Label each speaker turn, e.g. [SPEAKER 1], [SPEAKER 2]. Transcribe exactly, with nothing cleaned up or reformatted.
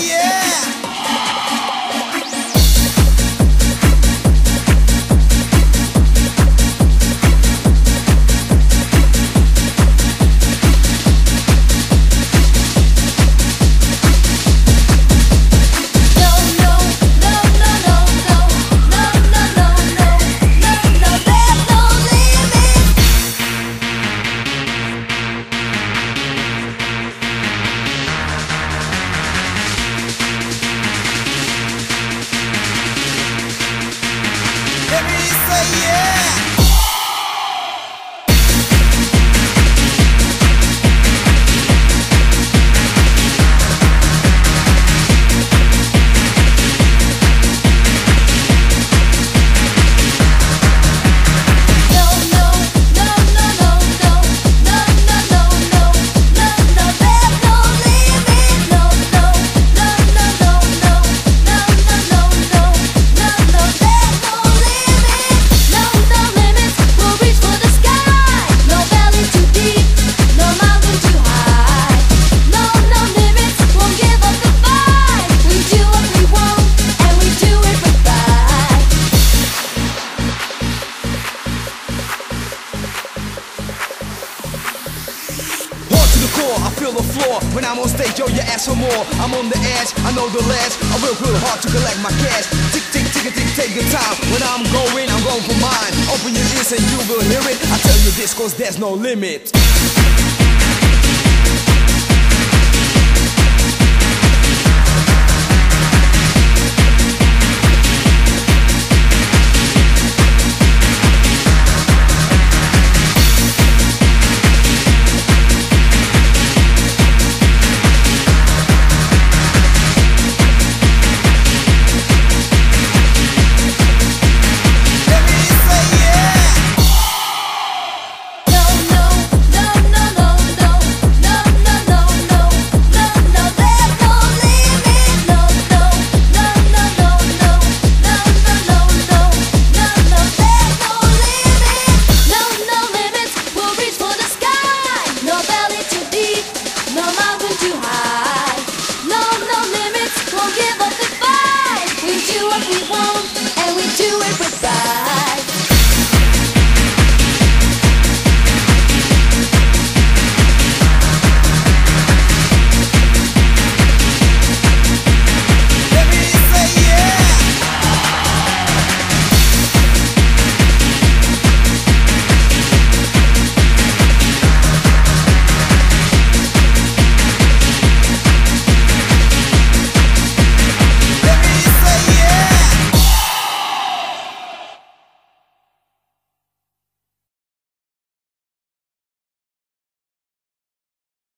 [SPEAKER 1] yeah. I feel the floor when I'm on stage, yo, you ask for more. I'm on the edge, I know the ledge. I work real hard to collect my cash. Tick, tick, tick, tick, take your time. When I'm going, I'm going for mine. Open your ears and you will hear it. I tell you this cause there's no limit.
[SPEAKER 2] We want and we do it.